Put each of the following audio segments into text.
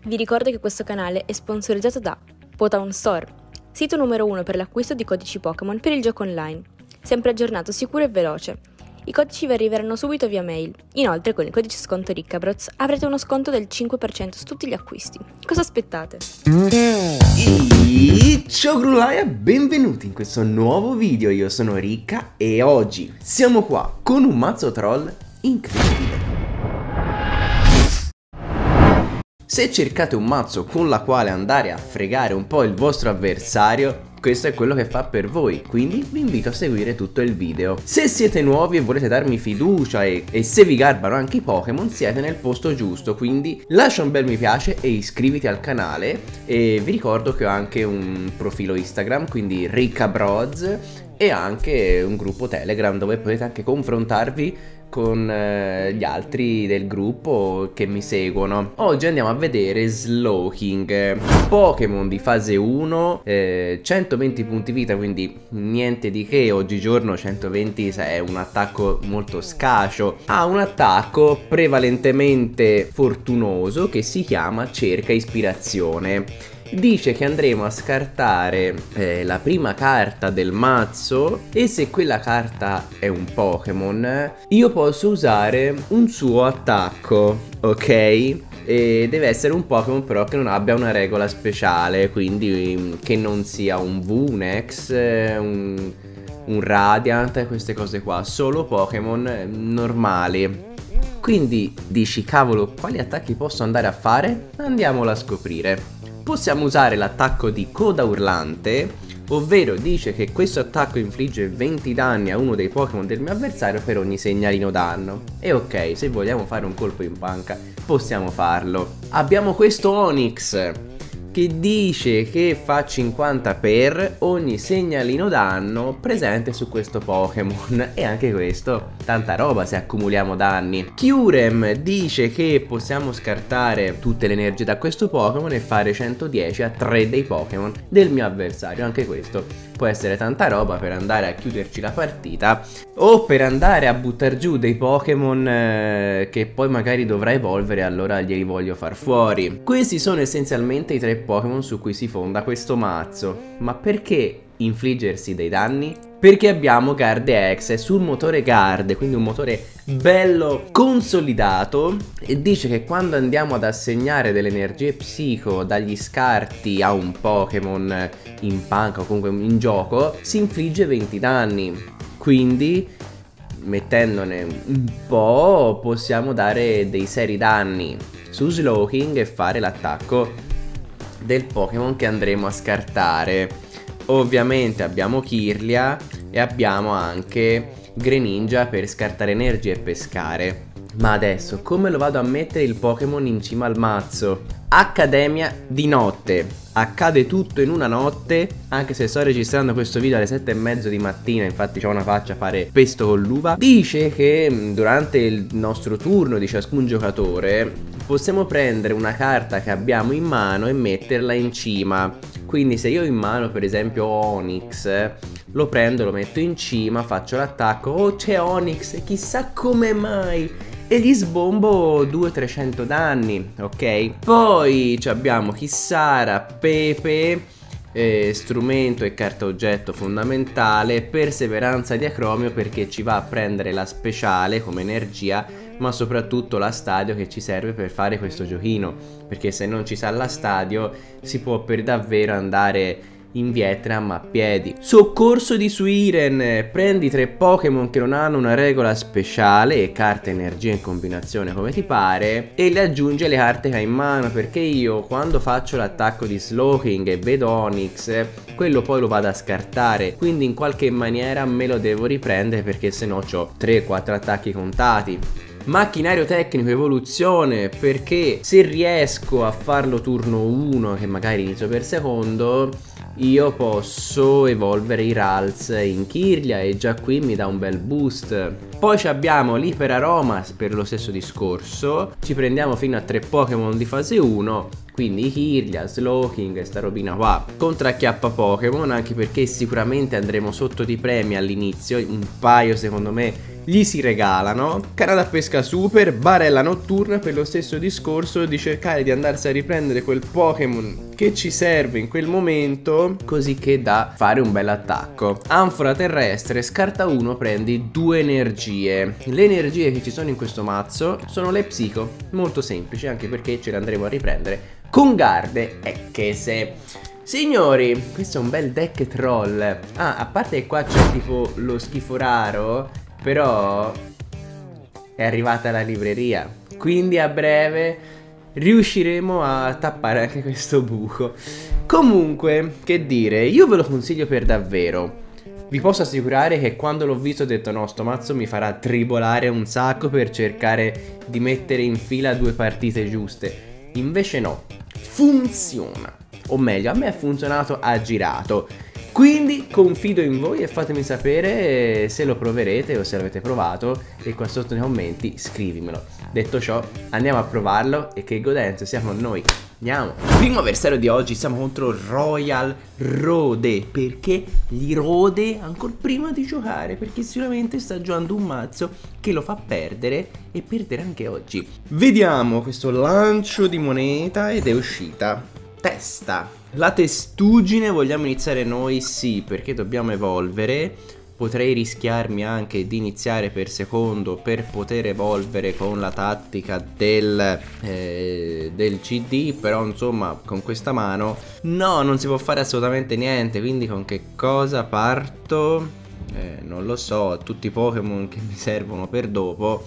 Vi ricordo che questo canale è sponsorizzato da Potown Store, sito numero 1 per l'acquisto di codici Pokémon per il gioco online, sempre aggiornato, sicuro e veloce. I codici vi arriveranno subito via mail. Inoltre, con il codice sconto Riccabroz avrete uno sconto del 5% su tutti gli acquisti. Cosa aspettate? Ciao Grulaia, benvenuti in questo nuovo video. Io sono Ricca e oggi siamo qua con un mazzo troll incredibile. Se cercate un mazzo con la quale andare a fregare un po' il vostro avversario, questo è quello che fa per voi, quindi vi invito a seguire tutto il video. Se siete nuovi e volete darmi fiducia e se vi garbano anche i Pokémon, siete nel posto giusto, quindi lascia un bel mi piace e iscriviti al canale. E vi ricordo che ho anche un profilo Instagram, quindi Riccabroz, e anche un gruppo Telegram dove potete anche confrontarvi con gli altri del gruppo che mi seguono. Oggi andiamo a vedere Slowking, Pokémon di fase 1, 120 punti vita, quindi niente di che. Oggigiorno 120 è un attacco molto scaso. Ha un attacco prevalentemente fortunoso che si chiama Cerca Ispirazione. Dice che andremo a scartare la prima carta del mazzo e se quella carta è un Pokémon io posso usare un suo attacco, ok? E deve essere un Pokémon però che non abbia una regola speciale, quindi che non sia un Vunex, un Radiant, queste cose qua, solo Pokémon normali. Quindi dici, cavolo, quali attacchi posso andare a fare? Andiamolo a scoprire. Possiamo usare l'attacco di Coda Urlante, ovvero dice che questo attacco infligge 20 danni a uno dei Pokémon del mio avversario per ogni segnalino danno. E ok, se vogliamo fare un colpo in panca possiamo farlo. Abbiamo questo Onix che dice che fa 50 per ogni segnalino danno presente su questo Pokémon. E anche questo, tanta roba se accumuliamo danni. Kyurem dice che possiamo scartare tutte le energie da questo Pokémon e fare 110 a 3 dei Pokémon del mio avversario. Anche questo può essere tanta roba per andare a chiuderci la partita o per andare a buttare giù dei Pokémon che poi magari dovrà evolvere, allora glieli voglio far fuori. Questi sono essenzialmente i tre Pokémon su cui si fonda questo mazzo. Ma perché infliggersi dei danni? Perché abbiamo Guard-X sul motore Guard, quindi un motore bello consolidato, e dice che quando andiamo ad assegnare delle energie psico dagli scarti a un Pokémon in panca o comunque in gioco, si infligge 20 danni. Quindi mettendone un po' possiamo dare dei seri danni su Slowking e fare l'attacco del Pokémon che andremo a scartare. Ovviamente abbiamo Kirlia e abbiamo anche Greninja per scartare energie e pescare. Ma adesso come lo vado a mettere il Pokémon in cima al mazzo? Accademia di notte. Accade tutto in una notte, anche se sto registrando questo video alle 7:30 di mattina, infatti c'ho una faccia a fare pesto con l'uva. Dice che durante il nostro turno di ciascun giocatore possiamo prendere una carta che abbiamo in mano e metterla in cima. Quindi se io ho in mano per esempio Onix, lo prendo, lo metto in cima, faccio l'attacco, oh c'è Onix, chissà come mai, e gli sbombo 200-300 danni, ok? Poi abbiamo Kissara, Pepe, strumento e carta oggetto fondamentale, perseveranza di Acromio perché ci va a prendere la speciale come energia, ma soprattutto la stadio che ci serve per fare questo giochino, perché se non ci sa la stadio si può per davvero andare in Vietnam a piedi. Soccorso di Suiren, prendi 3 Pokémon che non hanno una regola speciale e carte energia in combinazione come ti pare e le aggiungi alle carte che hai in mano, perché io quando faccio l'attacco di Slowking e vedo Onix, quello poi lo vado a scartare, quindi in qualche maniera me lo devo riprendere perché se no ho 3-4 attacchi contati. Macchinario tecnico evoluzione, perché se riesco a farlo turno 1 che magari inizio per secondo, io posso evolvere i Ralts in Kirlia e già qui mi dà un bel boost. Poi abbiamo l'Iperaromas per lo stesso discorso. Ci prendiamo fino a 3 Pokémon di fase 1, quindi Kirlia, Slowking e sta robina qua. Contracchiappa Pokémon, anche perché sicuramente andremo sotto di premi all'inizio. Un paio secondo me gli si regalano. Canna da pesca super, barella notturna per lo stesso discorso di cercare di andarsi a riprendere quel Pokémon che ci serve in quel momento, così che da fare un bel attacco. Anfora terrestre, scarta 1, prendi 2 energie. Le energie che ci sono in questo mazzo sono le psico, molto semplici, anche perché ce le andremo a riprendere con Garde e Chese. Signori, questo è un bel deck troll. Ah, a parte che qua c'è tipo lo schifo raro, però è arrivata la libreria, quindi a breve riusciremo a tappare anche questo buco. Comunque, che dire, io ve lo consiglio per davvero. Vi posso assicurare che quando l'ho visto ho detto no, sto mazzo mi farà tribolare un sacco per cercare di mettere in fila 2 partite giuste. Invece no, funziona. O meglio, a me è funzionato a girato. Quindi confido in voi e fatemi sapere se lo proverete o se l'avete provato, e qua sotto nei commenti scrivimelo. Detto ciò, andiamo a provarlo e che godenza sia con noi. Andiamo. Primo avversario di oggi, siamo contro Royal Road. Perché gli rode ancora prima di giocare? Perché sicuramente sta giocando un mazzo che lo fa perdere e perdere anche oggi. Vediamo questo lancio di moneta ed è uscita testa. La testuggine vogliamo iniziare noi? Sì, perché dobbiamo evolvere. Potrei rischiarmi anche di iniziare per secondo per poter evolvere con la tattica del CD. Però insomma con questa mano no, non si può fare assolutamente niente. Quindi con che cosa parto? Non lo so, tutti i Pokémon che mi servono per dopo.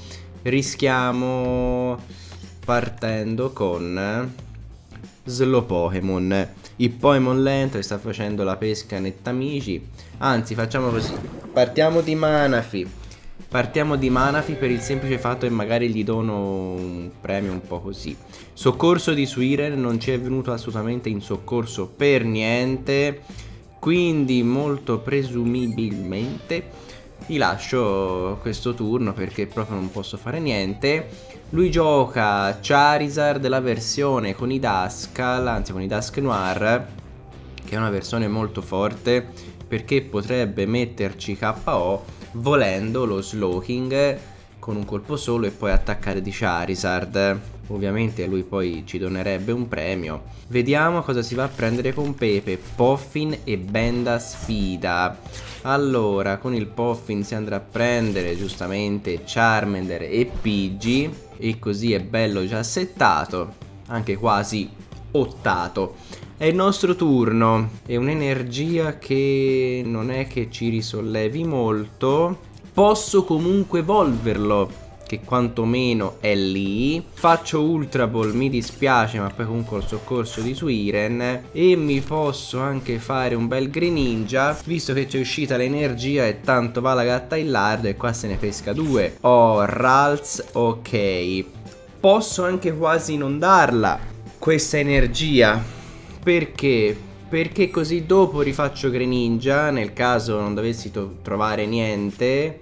Rischiamo partendo con Slow Pokémon. Il Pokémon lento che sta facendo la pesca nettamici. Anzi, facciamo così. Partiamo di Manaphy. Partiamo di Manaphy per il semplice fatto che magari gli dono un premio un po' così. Soccorso di Suiren, non ci è venuto assolutamente in soccorso per niente, quindi molto presumibilmente gli lascio questo turno perché proprio non posso fare niente. Lui gioca Charizard, la versione con i Duskull, anzi con i Dusknoir, che è una versione molto forte perché potrebbe metterci KO volendo lo Slowking con un colpo solo e poi attaccare di Charizard. Ovviamente lui poi ci donerebbe un premio. Vediamo cosa si va a prendere con Pepe, Poffin e Benda Sfida. Allora, con il Poffin si andrà a prendere giustamente Charmander e Pidgey, e così è bello già settato, anche quasi ottato. È il nostro turno. È un'energia che non è che ci risollevi molto. Posso comunque evolverlo, che quantomeno è lì. Faccio Ultra Ball, mi dispiace, ma poi comunque ho il soccorso di Suiren. E mi posso anche fare un bel Greninja, visto che c'è uscita l'energia e tanto va la gatta in lardo e qua se ne pesca 2. Ho Ralts, ok. Posso anche quasi non darla questa energia. Perché? Perché così dopo rifaccio Greninja, nel caso non dovessi trovare niente.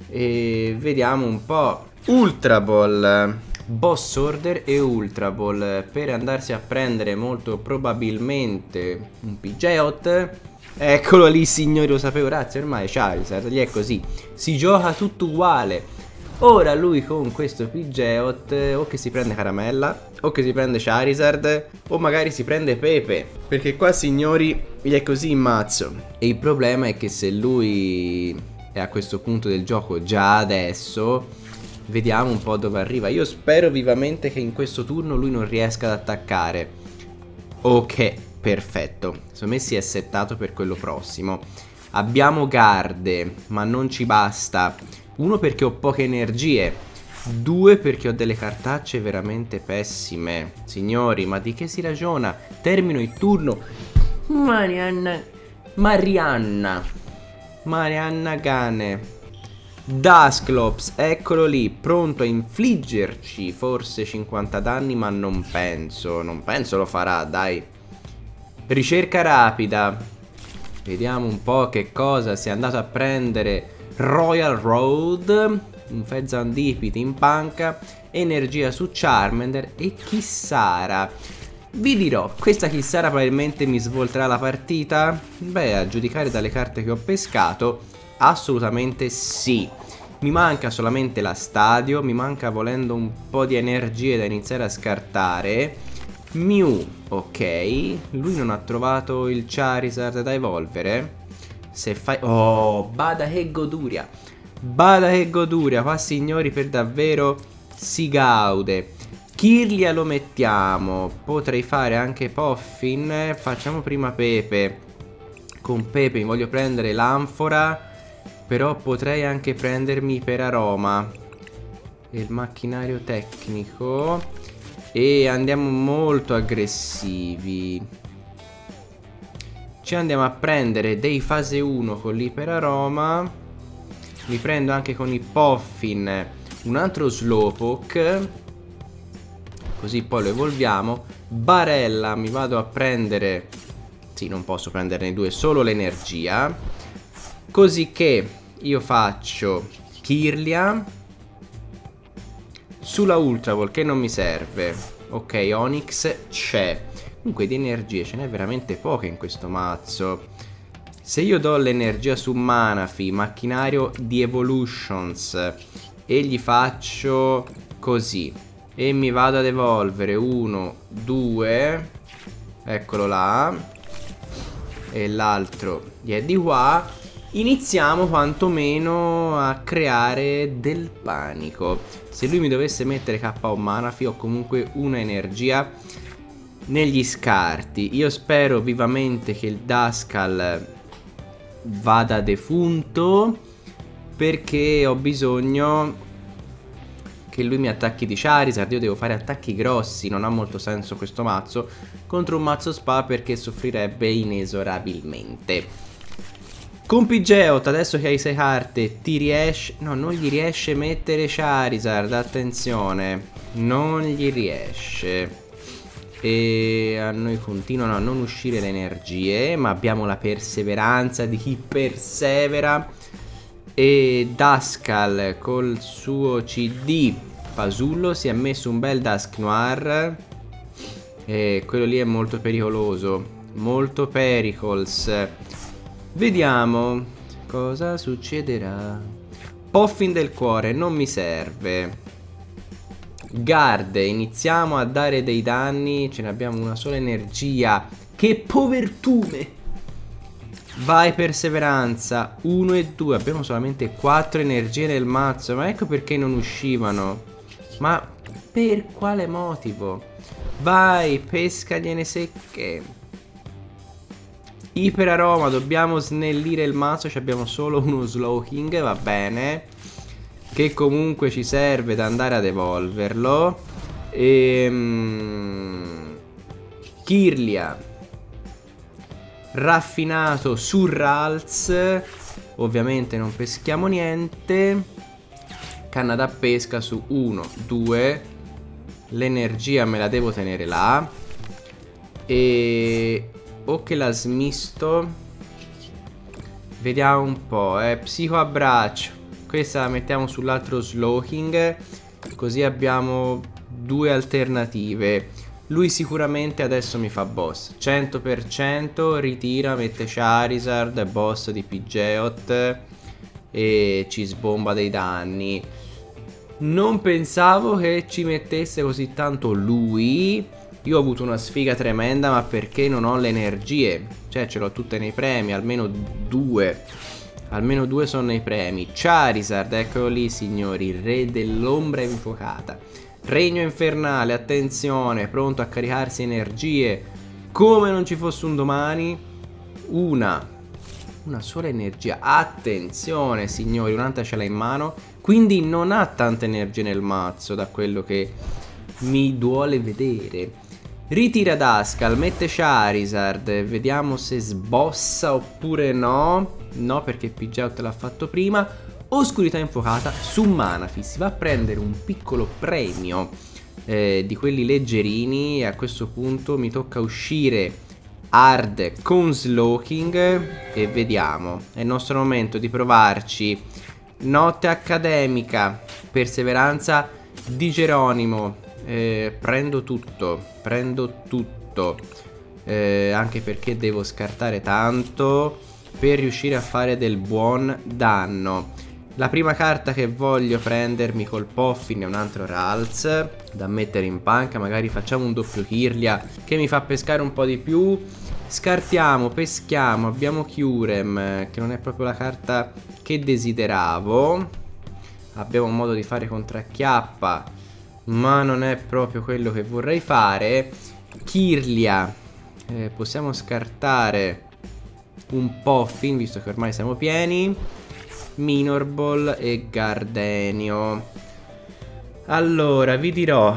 E vediamo un po'. Ultra Ball, Boss Order e Ultra Ball per andarsi a prendere molto probabilmente un Pidgeot. Eccolo lì signori, lo sapevo, grazie, ormai Charizard, gli è così, si gioca tutto uguale. Ora lui con questo Pidgeot o che si prende Caramella, o che si prende Charizard, o magari si prende Pepe, perché qua signori gli è così in mazzo. E il problema è che se lui è a questo punto del gioco già adesso, vediamo un po' dove arriva. Io spero vivamente che in questo turno lui non riesca ad attaccare. Ok, perfetto, secondo me si è settato per quello prossimo. Abbiamo Garde, ma non ci basta. 1 perché ho poche energie, 2 perché ho delle cartacce veramente pessime. Signori, ma di che si ragiona? Termino il turno. Marianna Gane, Dusclops, eccolo lì, pronto a infliggerci forse 50 danni, ma non penso lo farà, dai. Ricerca rapida. Vediamo un po' che cosa si è andato a prendere Royal Road. un Fezandipiti in panca, energia su Charmander e Kissara. Vi dirò, questa Kissara probabilmente mi svolterà la partita? Beh, a giudicare dalle carte che ho pescato, assolutamente sì. Mi manca solamente la Stadio, mi manca volendo un po' di energie da iniziare a scartare. Mew, ok, lui non ha trovato il Charizard da evolvere. Se fai... Oh, bada che goduria. Bada che goduria, qua signori per davvero si gaude. Kirlia lo mettiamo, potrei fare anche Poffin, facciamo prima Pepe. Con Pepe mi voglio prendere l'Anfora, però potrei anche prendermi per Aroma e il macchinario tecnico. E andiamo molto aggressivi. Ci andiamo a prendere dei fase 1 con l'Iperaroma. Mi prendo anche con i Poffin un altro Slowpoke, così poi lo evolviamo. Barella mi vado a prendere... Sì, non posso prenderne due, solo l'energia. Così che io faccio Kirlia sulla Ultra Ball, che non mi serve. Ok, Onix c'è. Comunque di energie ce n'è veramente poche in questo mazzo. Se io do l'energia su Manaphy, macchinario di Evolutions, e gli faccio così e mi vado ad evolvere 1, 2, eccolo là, e l'altro gli è di qua, iniziamo quantomeno a creare del panico. Se lui mi dovesse mettere KO Manaphy ho comunque una energia negli scarti. Io spero vivamente che il Duskull vada defunto, perché ho bisogno che lui mi attacchi di Charizard. Io devo fare attacchi grossi, non ha molto senso questo mazzo contro un mazzo spa, perché soffrirebbe inesorabilmente. Con Pidgeot, adesso che hai 6 carte, ti riesce... No, non gli riesce a mettere Charizard, attenzione, non gli riesce. E a noi continuano a non uscire le energie, ma abbiamo la perseveranza di chi persevera. E Duskull col suo CD fasullo si è messo un bel Dusknoir, e quello lì è molto pericoloso, molto pericles. Vediamo cosa succederà. Poffin del cuore non mi serve. Guard, iniziamo a dare dei danni. Ce ne abbiamo una sola energia. Che povertume. Vai perseveranza 1 e 2. Abbiamo solamente 4 energie nel mazzo. Ma ecco perché non uscivano. Ma per quale motivo? Vai, pescagliene secche. Iperaroma, dobbiamo snellire il mazzo. Ci abbiamo solo uno Slowking, va bene, che comunque ci serve da andare ad evolverlo. Kirlia raffinato su Ralts. Ovviamente non peschiamo niente. Canna da pesca su 1, 2. L'energia me la devo tenere là. E... o che la smisto. Vediamo un po', Psico abbraccio. Questa la mettiamo sull'altro Slowking, così abbiamo due alternative. Lui sicuramente adesso mi fa boss 100%, ritira, mette Charizard, boss di Pidgeot, e ci sbomba dei danni. Non pensavo che ci mettesse così tanto lui. Io ho avuto una sfiga tremenda, ma perché non ho le energie. Cioè ce l'ho tutte nei premi, almeno due. Almeno due sono nei premi. Charizard, eccolo lì signori, re dell'ombra infuocata. Regno infernale, attenzione, pronto a caricarsi energie come non ci fosse un domani. Una sola energia, attenzione signori, un'altra ce l'ha in mano. Quindi non ha tanta energia nel mazzo, da quello che mi duole vedere. Ritira Duskull, mette Charizard, vediamo se sbossa oppure no. No, perché Pidgeot l'ha fatto prima. Oscurità infuocata su Manaphy. Si va a prendere un piccolo premio di quelli leggerini. E a questo punto mi tocca uscire hard con Slowking. E vediamo, è il nostro momento di provarci Notte accademica, perseveranza di Geronimo. Prendo tutto, anche perché devo scartare tanto per riuscire a fare del buon danno. La prima carta che voglio prendermi col Poffin è un altro Ralts da mettere in panca. Magari facciamo un doppio Kirlia che mi fa pescare un po' di più. Scartiamo, peschiamo, abbiamo Kyurem, che non è proprio la carta che desideravo. Abbiamo un modo di fare contracchiappa, ma non è proprio quello che vorrei fare. Kirlia, possiamo scartare un Poffin, visto che ormai siamo pieni. Minor Ball e Gardenio. Allora, vi dirò,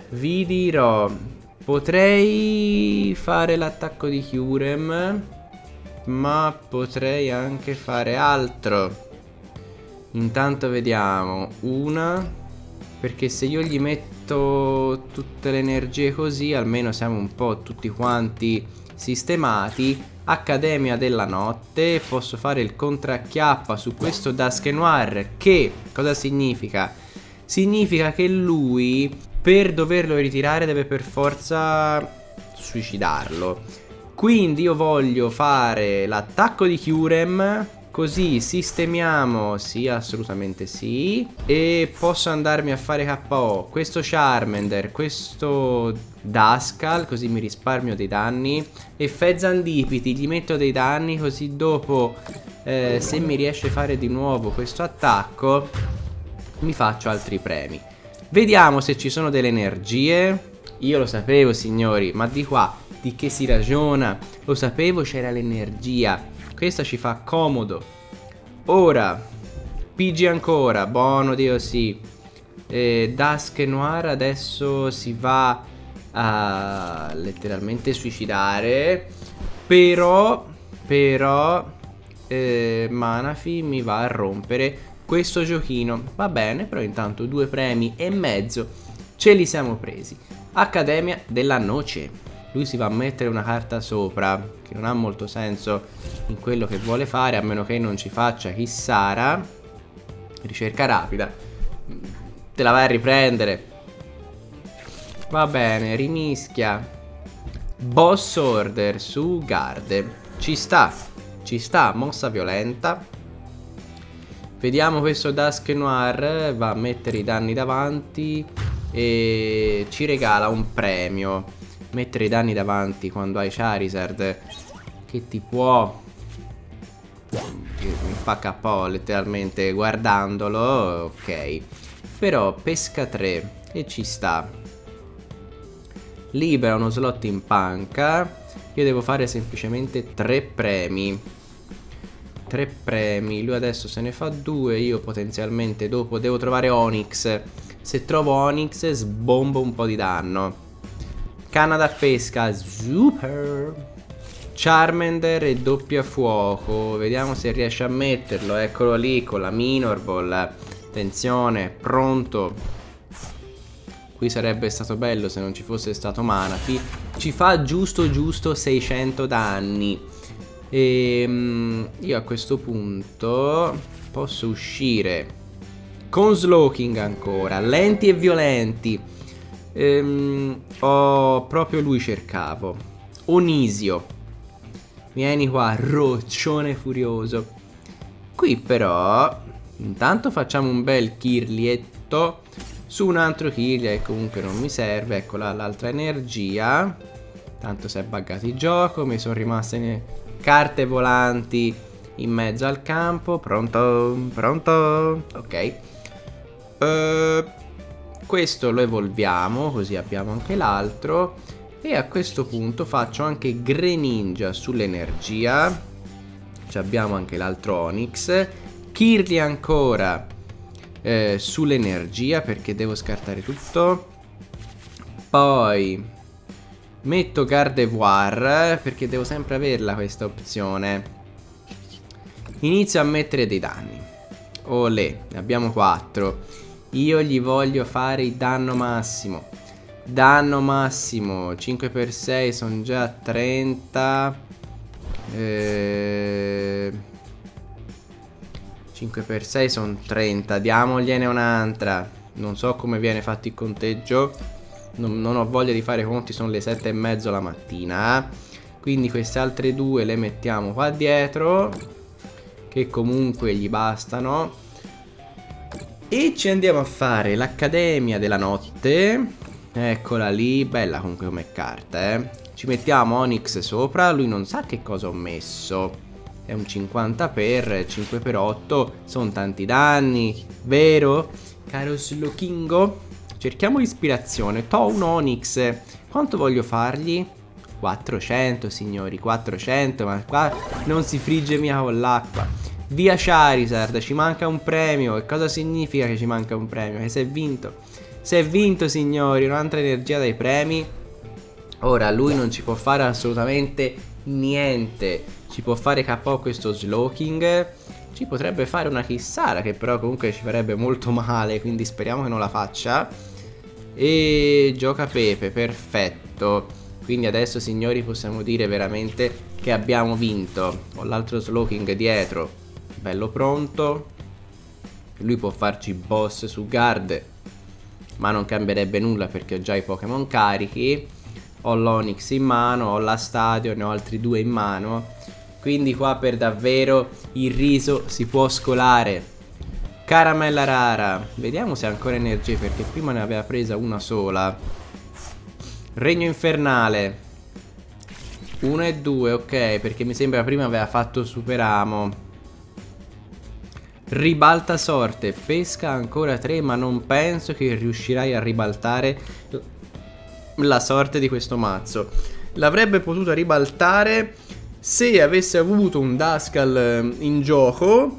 potrei fare l'attacco di Kyurem, ma potrei anche fare altro. Intanto vediamo. Una, perché se io gli metto tutte le energie così, almeno siamo un po' tutti quanti sistemati. Accademia della notte, posso fare il contracchiappa su questo Dusknoir, che cosa significa? Significa che lui, per doverlo ritirare, deve per forza suicidarlo. Quindi io voglio fare l'attacco di Kyurem, così sistemiamo, sì, assolutamente sì. E posso andarmi a fare KO questo Charmander, questo Duskull, così mi risparmio dei danni. E Fezandipiti gli metto dei danni, così dopo se mi riesce a fare di nuovo questo attacco mi faccio altri premi. Vediamo se ci sono delle energie. Io lo sapevo, signori, ma di qua di che si ragiona? Lo sapevo, c'era l'energia. Questa ci fa comodo. Ora PG ancora, buono Dio sì. Dusknoir adesso si va a letteralmente suicidare. Però Manaphy mi va a rompere questo giochino. Va bene, però intanto 2 premi e mezzo ce li siamo presi. Accademia della Noce. Lui si va a mettere una carta sopra, che non ha molto senso in quello che vuole fare, a meno che non ci faccia Kissara. Ricerca rapida. Te la vai a riprendere. Va bene, rimischia. Boss Order su Garde. Ci sta, mossa violenta. Vediamo questo Dusknoir, va a mettere i danni davanti e ci regala un premio. Mettere i danni davanti quando hai Charizard che ti può, mi fa KO letteralmente guardandolo, ok. Però pesca 3 e ci sta. Libera uno slot in panca. Io devo fare semplicemente 3 premi. 3 premi. Lui adesso se ne fa 2. Io potenzialmente dopo devo trovare Onix. Se trovo Onix sbombo un po' di danno. Canna da pesca, super. Charmander e doppia fuoco. Vediamo se riesce a metterlo. Eccolo lì con la Minor Ball. Attenzione, pronto. Qui sarebbe stato bello se non ci fosse stato Manaphy. Ci fa giusto 600 danni. E io a questo punto posso uscire con Slowking ancora. Lenti e violenti. Proprio lui cercavo. Onisio, vieni qua, roccione furioso. Qui però intanto facciamo un bel Kirlietto su un altro Kirlia che comunque non mi serve. Eccola l'altra energia. Tanto si è buggato il gioco. Mi sono rimaste carte volanti in mezzo al campo. Pronto? Ok. Questo lo evolviamo, così abbiamo anche l'altro. E a questo punto faccio anche Greninja sull'energia. Ci abbiamo anche l'altro Onix. Kirlia ancora sull'energia, perché devo scartare tutto. Poi metto Gardevoir, perché devo sempre averla questa opzione. Inizio a mettere dei danni. Olè, ne abbiamo 4. Io gli voglio fare il danno massimo. 5x6 sono già 30. 5 per 6 sono 30. Diamogliene un'altra. Non so come viene fatto il conteggio. Non ho voglia di fare conti, sono le 7:30 la mattina. Quindi queste altre due le mettiamo qua dietro, che comunque gli bastano. E ci andiamo a fare l'Accademia della Notte. Eccola lì, bella comunque come carta, Ci mettiamo Onyx sopra, lui non sa che cosa ho messo. È un 50 per 5 per 8, sono tanti danni, vero? Caro Slowkingo, cerchiamo ispirazione. Un Onyx, quanto voglio fargli? 400 signori, 400, ma qua non si frigge mica con l'acqua. Via Charizard, ci manca un premio. E cosa significa che ci manca un premio? Che si è vinto. Si è vinto signori, un'altra energia dai premi. Ora lui non ci può fare assolutamente niente. Ci può fare KO questo Slowking. Ci potrebbe fare una Kissara, che però comunque ci farebbe molto male, quindi speriamo che non la faccia. E gioca Pepe, perfetto. Quindi adesso signori possiamo dire veramente che abbiamo vinto. Ho l'altro Slowking dietro, bello pronto. Lui può farci boss su guard, ma non cambierebbe nulla perché ho già i Pokémon carichi. Ho l'Onyx in mano, ho la Stadio, ne ho altri due in mano. Quindi qua per davvero il riso si può scolare. Caramella rara, vediamo se ha ancora energie perché prima ne aveva presa una sola. Regno infernale 1 e 2, ok, perché mi sembra prima aveva fatto Superamo. Ribalta sorte, pesca ancora 3, ma non penso che riuscirai a ribaltare la sorte di questo mazzo. L'avrebbe potuto ribaltare se avesse avuto un Duskull in gioco,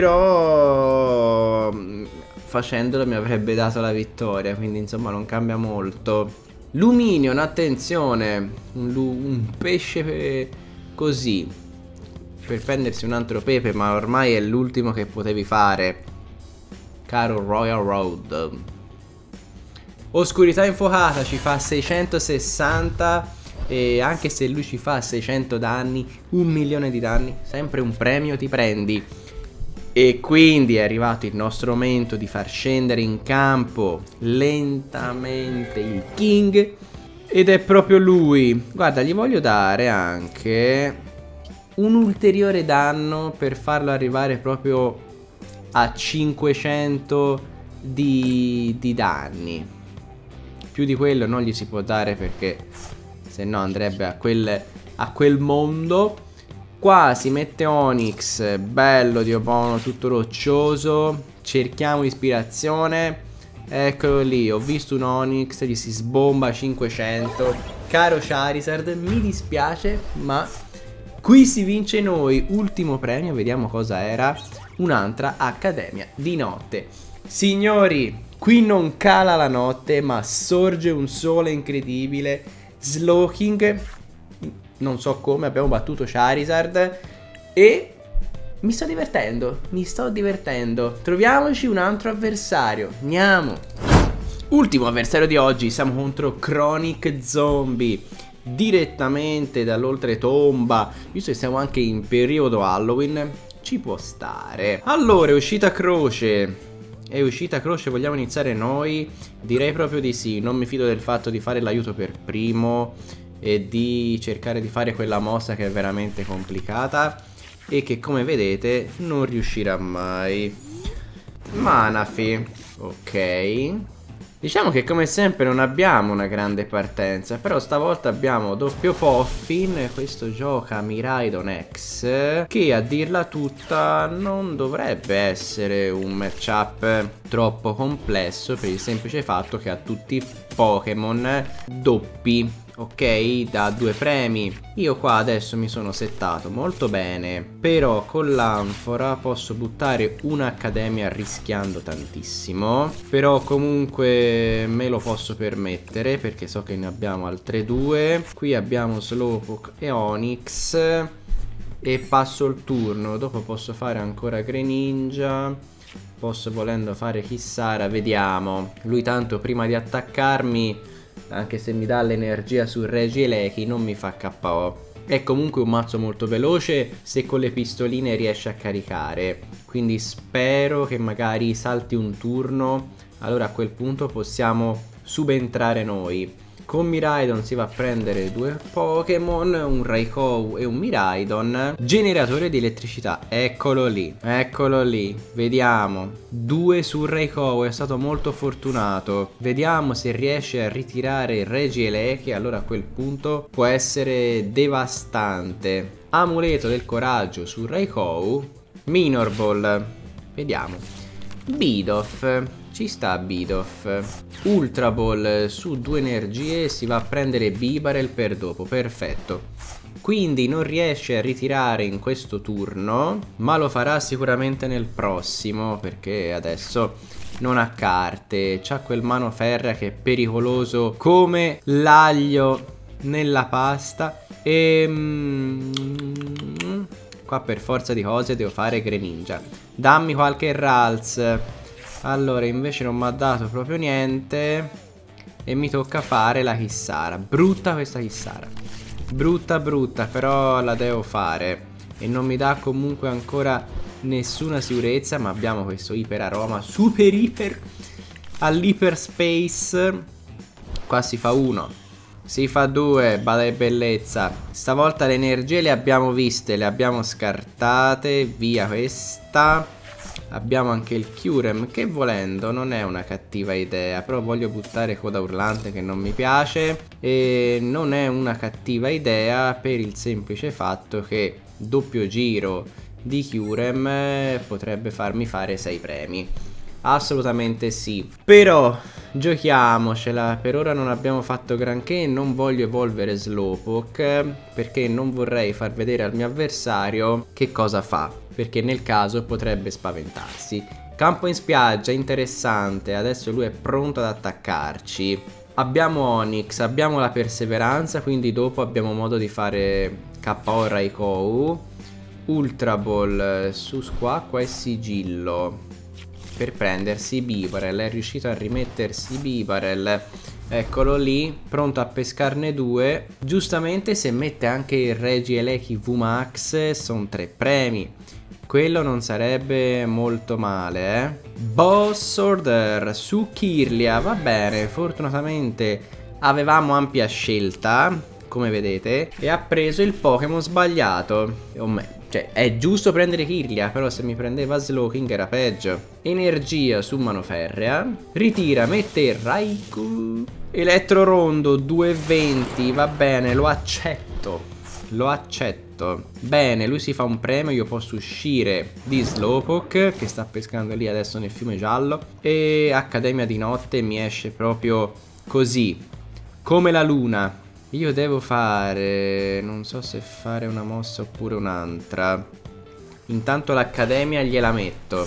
però facendolo mi avrebbe dato la vittoria, quindi insomma non cambia molto. Luminion, attenzione, un pesce così per prendersi un altro pepe, ma ormai è l'ultimo che potevi fare, caro Royal Road. Oscurità infuocata ci fa 660 e anche se lui ci fa 600 danni, 1.000.000 di danni, sempre un premio ti prendi. E quindi è arrivato il nostro momento di far scendere in campo lentamente il King. Ed è proprio lui. Guarda, gli voglio dare anche un ulteriore danno per farlo arrivare proprio a 500 di danni. Più di quello non gli si può dare perché se no andrebbe a quel mondo. Qua si mette Onyx, bello Diobono, tutto roccioso. Cerchiamo ispirazione. Eccolo lì, ho visto un Onyx, gli si sbomba 500. Caro Charizard, mi dispiace, ma qui si vince noi. Ultimo premio, vediamo cosa era. Un'altra Accademia di Notte. Signori, qui non cala la notte, ma sorge un sole incredibile. Slowking, non so come, abbiamo battuto Charizard e mi sto divertendo. Troviamoci un altro avversario. Andiamo. Ultimo avversario di oggi, siamo contro Chronic Zombie, direttamente dall'oltretomba. Visto che siamo anche in periodo Halloween, ci può stare. Allora, è uscita croce. È uscita croce, vogliamo iniziare noi? Direi proprio di sì. Non mi fido del fatto di fare l'aiuto per primo e di cercare di fare quella mossa che è veramente complicata e che come vedete non riuscirà mai. Manafi, ok. Diciamo che come sempre non abbiamo una grande partenza, però stavolta abbiamo doppio Poffin. Questo gioca Miraidon X, che a dirla tutta non dovrebbe essere un matchup troppo complesso per il semplice fatto che ha tutti Pokémon doppi. Ok, da 2 premi. Io qua adesso mi sono settato molto bene, però con l'anfora posso buttare un'accademia rischiando tantissimo. Però comunque me lo posso permettere perché so che ne abbiamo altre 2. Qui abbiamo Slowpoke e Onyx e passo il turno. Dopo posso fare ancora Greninja, posso volendo fare Kissara, vediamo. Lui tanto prima di attaccarmi, anche se mi dà l'energia su Regieleki, non mi fa KO. È comunque un mazzo molto veloce se con le pistoline riesce a caricare, quindi spero che magari salti un turno, allora a quel punto possiamo subentrare noi. Con Miraidon si va a prendere 2 Pokémon, un Raikou e un Miraidon. Generatore di elettricità, eccolo lì, vediamo. 2 su Raikou, è stato molto fortunato. Vediamo se riesce a ritirare il Regieleki, allora a quel punto può essere devastante. Amuleto del coraggio su Raikou. Minor Ball, vediamo. Bidoof, ci sta Bidoof. Ultra Ball su 2 energie, si va a prendere Bibarel per dopo, perfetto. Quindi non riesce a ritirare in questo turno, ma lo farà sicuramente nel prossimo, perché adesso non ha carte. C'ha quel mano ferrea che è pericoloso come l'aglio nella pasta. Qua per forza di cose devo fare Greninja. Dammi qualche Ralts. Allora invece non mi ha dato proprio niente e mi tocca fare la Kissara. Brutta questa Kissara, brutta però la devo fare e non mi dà comunque ancora nessuna sicurezza. Ma abbiamo questo iper aroma super iper all'iperspace. Qua si fa 1, si fa 2, bada e bellezza. Stavolta le energie le abbiamo viste, le abbiamo scartate, via questa. Abbiamo anche il Kyurem, che volendo non è una cattiva idea, però voglio buttare Coda Urlante che non mi piace. E non è una cattiva idea per il semplice fatto che doppio giro di Kyurem potrebbe farmi fare 6 premi. Assolutamente sì. Però giochiamocela. Per ora non abbiamo fatto granché. Non voglio evolvere Slowpoke perché non vorrei far vedere al mio avversario che cosa fa, perché nel caso potrebbe spaventarsi. Campo in spiaggia, interessante. Adesso lui è pronto ad attaccarci. Abbiamo Onix, abbiamo la perseveranza, quindi dopo abbiamo modo di fare KO Raikou. Ultra Ball su Squacqua e Sigillo per prendersi Bibarel. È riuscito a rimettersi Bibarel, eccolo lì, pronto a pescarne 2. Giustamente se mette anche il Regieleki VMAX sono 3 premi. Quello non sarebbe molto male, eh. Boss Order su Kirlia, va bene, fortunatamente avevamo ampia scelta, come vedete, e ha preso il Pokémon sbagliato. Cioè, è giusto prendere Kirlia, però se mi prendeva Slowking era peggio. Energia su Manoferrea. Ritira, mette Raikou. Elettrorondo 220, va bene, lo accetto. Lo accetto. Bene, lui si fa un premio, io posso uscire di Slowpoke che sta pescando lì adesso nel fiume giallo. E Accademia di notte mi esce proprio così, come la luna. Io devo fare... non so se fare una mossa oppure un'altra. Intanto l'accademia gliela metto.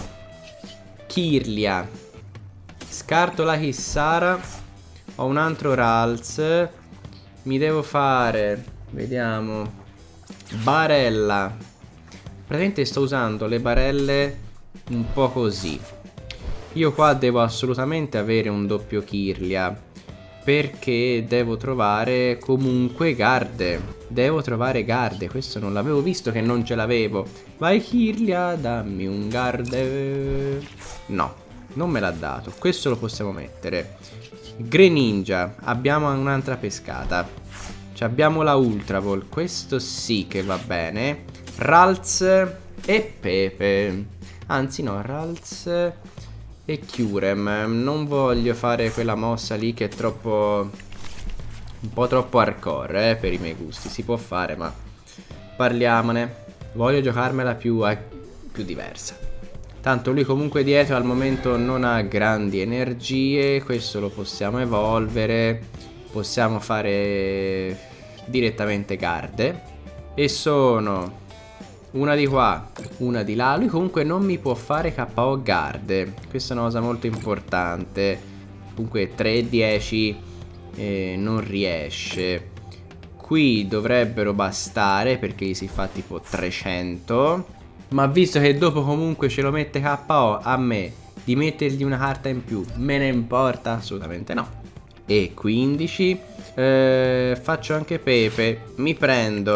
Kirlia. Scarto la Kissara. Ho un altro Ralts. Mi devo fare... vediamo... barella. Praticamente sto usando le barelle un po' così. Io qua devo assolutamente avere un doppio Kirlia, perché devo trovare comunque Garde. Devo trovare Garde. Questo non l'avevo visto che non ce l'avevo. Vai Kirlia, dammi un Garde. No, non me l'ha dato. Questo lo possiamo mettere. Greninja, abbiamo un'altra pescata. Abbiamo la Ultra Ball. Questo sì che va bene. Ralts e Pepe. Anzi no, Ralts e Kyurem. Non voglio fare quella mossa lì che è troppo... un po' troppo hardcore, per i miei gusti. Si può fare, ma parliamone. Voglio giocarmela più diversa. Tanto lui comunque dietro al momento non ha grandi energie. Questo lo possiamo evolvere. Possiamo fare direttamente Garde. E sono una di qua, una di là. Lui comunque non mi può fare KO Garde. Questa è una cosa molto importante. Comunque 3-10 non riesce. Qui dovrebbero bastare perché gli si fa tipo 300. Ma visto che dopo comunque ce lo mette KO, a me di mettergli una carta in più me ne importa? Assolutamente no. E 15. Faccio anche Pepe. Mi prendo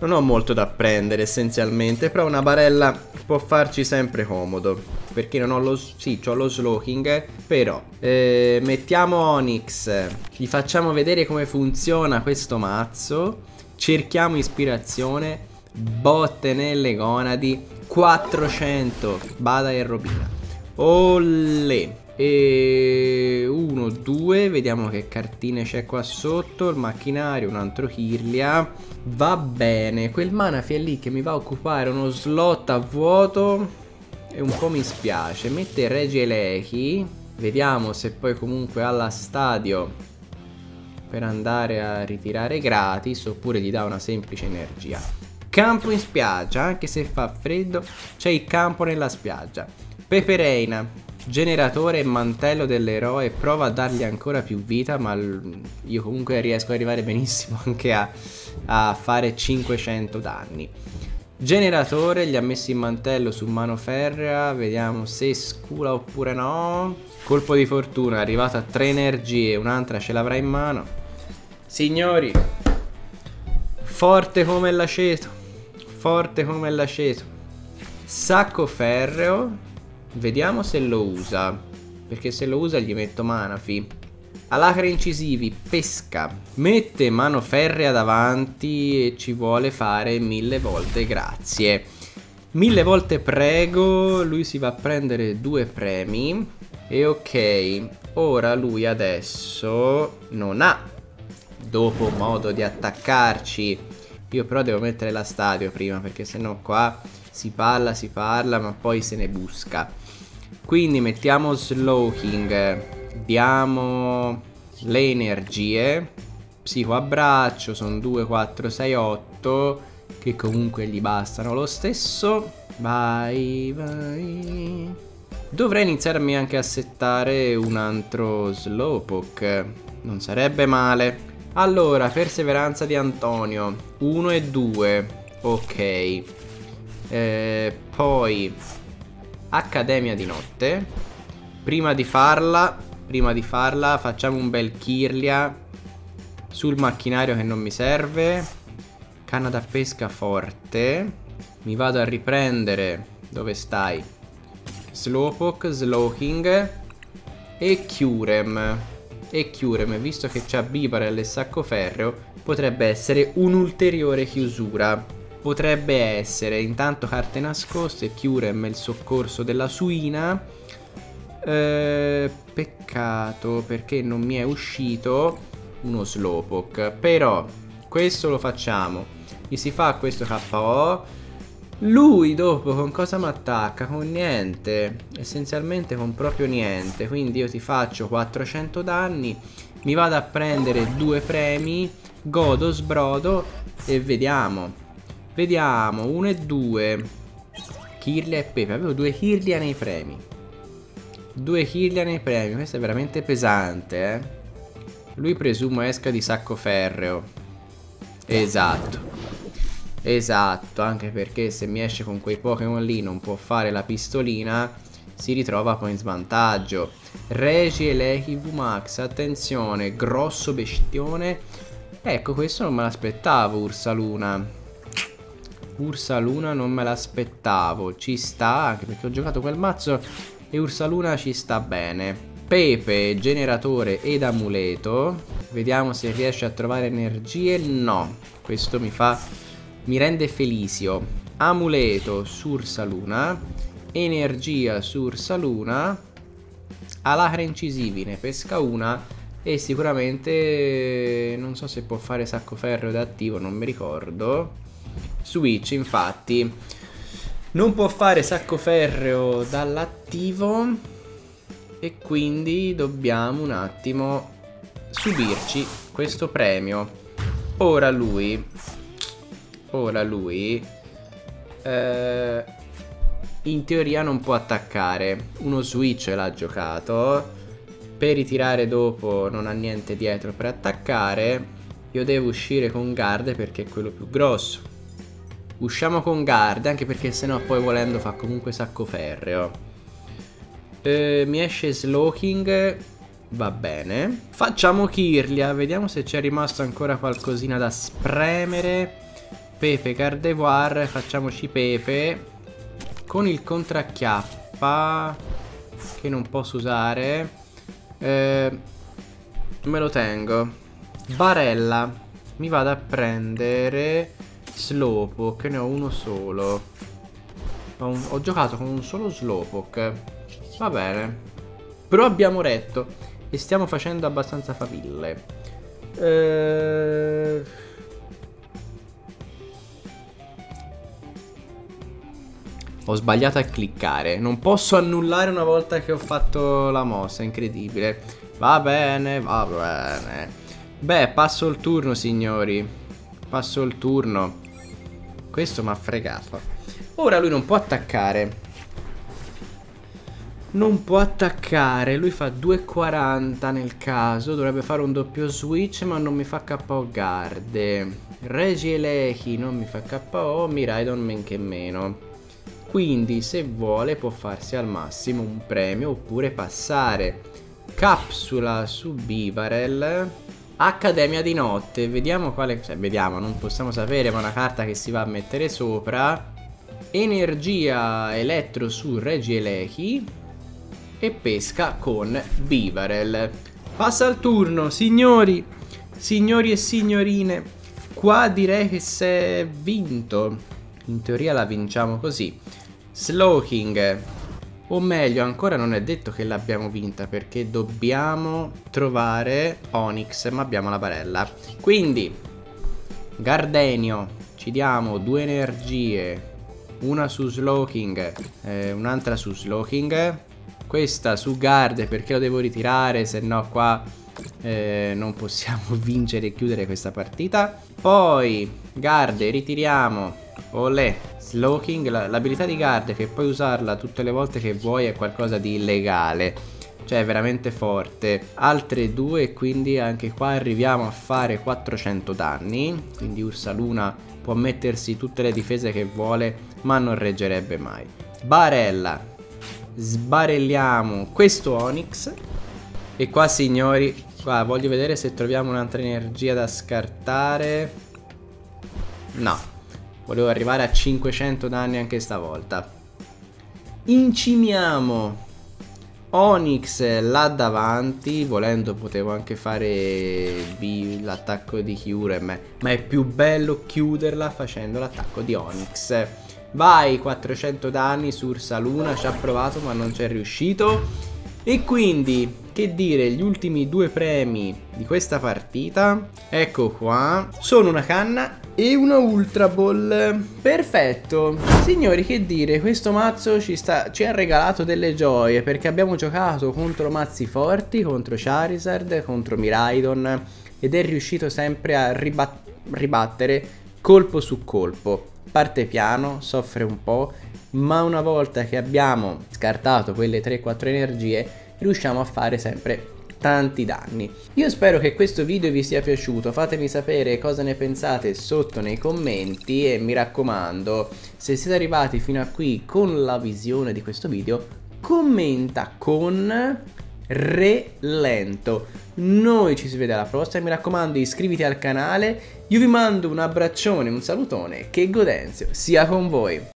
Non ho molto da prendere essenzialmente, però una barella può farci sempre comodo. Perché non ho lo... sì, c'ho lo Slowking, però mettiamo Onyx, gli facciamo vedere come funziona questo mazzo, cerchiamo ispirazione, botte nelle gonadi, 400, Bada e Robina. Olè. E 1, 2, vediamo che cartine c'è qua sotto. Il macchinario, un altro Kirlia. Va bene, quel Manaphy è lì che mi va a occupare uno slot a vuoto e un po' mi spiace. Mette Regieleki, vediamo se poi comunque alla stadio per andare a ritirare gratis oppure gli dà una semplice energia. Campo in spiaggia, anche se fa freddo c'è il campo nella spiaggia. Pepe Reina, generatore e mantello dell'eroe, prova a dargli ancora più vita, ma io comunque riesco ad arrivare benissimo anche a fare 500 danni. Generatore, gli ha messo il mantello su mano ferrea, vediamo se scula oppure no. Colpo di fortuna, è arrivato a 3 energie, un'altra ce l'avrà in mano. Signori, forte come l'aceto, forte come l'aceto. Sacco ferreo, vediamo se lo usa, perché se lo usa gli metto Manaphy. Alacre incisivi, pesca, mette mano ferrea davanti e ci vuole fare 1000 volte grazie. 1000 volte prego, lui si va a prendere 2 premi. E ok, ora lui adesso non ha dopo modo di attaccarci. Io però devo mettere la stadio prima, perché sennò qua si parla ma poi se ne busca. Quindi mettiamo Slowking, diamo le energie, psico a braccio, sono 2, 4, 6, 8, che comunque gli bastano lo stesso. Vai, vai. Dovrei iniziarmi anche a settare un altro Slowpoke, non sarebbe male. Allora, perseveranza di Antonio, 1 e 2, ok. Poi Accademia di notte. Prima di farla facciamo un bel Kirlia sul macchinario che non mi serve. Canna da pesca forte. Mi vado a riprendere. Dove stai? Slowpoke, Slowking e Kyurem. E Kyurem, visto che c'ha Bibarel e Sacco Ferreo, potrebbe essere un'ulteriore chiusura. Potrebbe essere intanto carte nascoste, Kyurem e il soccorso della suina. Peccato perché non mi è uscito uno Slowpoke. Però questo lo facciamo. Gli si fa questo KO. Lui dopo con cosa mi attacca? Con niente. Essenzialmente con proprio niente. Quindi io ti faccio 400 danni. Mi vado a prendere 2 premi. Godo, sbrodo e vediamo. Vediamo, 1 e 2. Kirlia e Pepe. Avevo 2 Kirlia nei premi. 2 Kirlia nei premi. Questo è veramente pesante, Lui presumo esca di Sacco Ferreo. Esatto. Esatto, anche perché se mi esce con quei Pokémon lì non può fare la pistolina, si ritrova poi in svantaggio. Regieleki VMAX, attenzione, grosso bestione. Ecco, questo non me l'aspettavo, Ursaluna. Ursaluna non me l'aspettavo. Ci sta, anche perché ho giocato quel mazzo e Ursaluna ci sta bene. Pepe, generatore ed amuleto. Vediamo se riesce a trovare energie. No, questo mi rende felicio. Amuleto su Ursaluna, energia su Ursaluna, alacre incisivi, ne pesca una e sicuramente non so se può fare Sacco Ferreo da attivo, non mi ricordo. Switch, infatti non può fare Sacco Ferreo dall'attivo e quindi dobbiamo un attimo subirci questo premio. Ora lui in teoria non può attaccare. Uno switch l'ha giocato. Per ritirare dopo non ha niente dietro per attaccare. Io devo uscire con guard perché è quello più grosso. Usciamo con guard anche perché sennò poi volendo fa comunque Sacco Ferreo. Mi esce Slowking. Va bene. Facciamo Kirlia. Vediamo se c'è rimasto ancora qualcosina da spremere. Pepe Gardevoir, facciamoci Pepe. Con il contracchiappa, che non posso usare, me lo tengo. Barella, mi vado a prendere Slowpoke, che ne ho uno solo. Ho giocato con un solo Slowpoke. Va bene. Però abbiamo retto e stiamo facendo abbastanza faville. Ho sbagliato a cliccare. Non posso annullare una volta che ho fatto la mossa. Incredibile. Va bene, va bene. Beh, passo il turno, signori. Passo il turno. Questo mi ha fregato. Ora lui non può attaccare. Non può attaccare. Lui fa 2,40 nel caso. Dovrebbe fare un doppio switch, ma non mi fa KO Garde. Regieleki non mi fa KO. Miraidon men che meno. Quindi se vuole può farsi al massimo un premio oppure passare. Capsula su Bibarel. Accademia di notte. Vediamo quale... Cioè vediamo, non possiamo sapere, ma una carta che si va a mettere sopra. Energia elettro su Regieleki. E pesca con Bibarel. Passa il turno, signori. Signori e signorine. Qua direi che si è vinto. In teoria la vinciamo così. Slowking, o meglio ancora non è detto che l'abbiamo vinta, perché dobbiamo trovare Onix, ma abbiamo la barella. Quindi Gardenio, ci diamo 2 energie, una su Slowking, un'altra su Slowking, questa su Garde perché lo devo ritirare, se no qua non possiamo vincere e chiudere questa partita. Poi Garde ritiriamo. Olè, Slowking, l'abilità di Garde che puoi usarla tutte le volte che vuoi è qualcosa di illegale. Cioè è veramente forte. Altre 2 e quindi anche qua arriviamo a fare 400 danni. Quindi Ursaluna può mettersi tutte le difese che vuole, ma non reggerebbe mai. Barella, sbarelliamo questo Onix. E qua signori, qua voglio vedere se troviamo un'altra energia da scartare. No. Volevo arrivare a 500 danni anche stavolta. Incimiamo Onix là davanti. Volendo potevo anche fare l'attacco di Kyurem, ma è più bello chiuderla facendo l'attacco di Onix. Vai, 400 danni su Ursaluna. Ci ha provato ma non ci è riuscito. E quindi, che dire, gli ultimi 2 premi di questa partita, ecco qua, sono una canna e una Ultra Ball. Perfetto. Signori, che dire, questo mazzo ci ha regalato delle gioie, perché abbiamo giocato contro mazzi forti, contro Charizard, contro Miraidon, ed è riuscito sempre a ribattere colpo su colpo. Parte piano, soffre un po', ma una volta che abbiamo scartato quelle 3-4 energie riusciamo a fare sempre tanti danni. Io spero che questo video vi sia piaciuto, fatemi sapere cosa ne pensate sotto nei commenti e mi raccomando, se siete arrivati fino a qui con la visione di questo video, commenta con relento. Noi ci si vede alla prossima, mi raccomando iscriviti al canale, io vi mando un abbraccione, un salutone, che Godenzio sia con voi.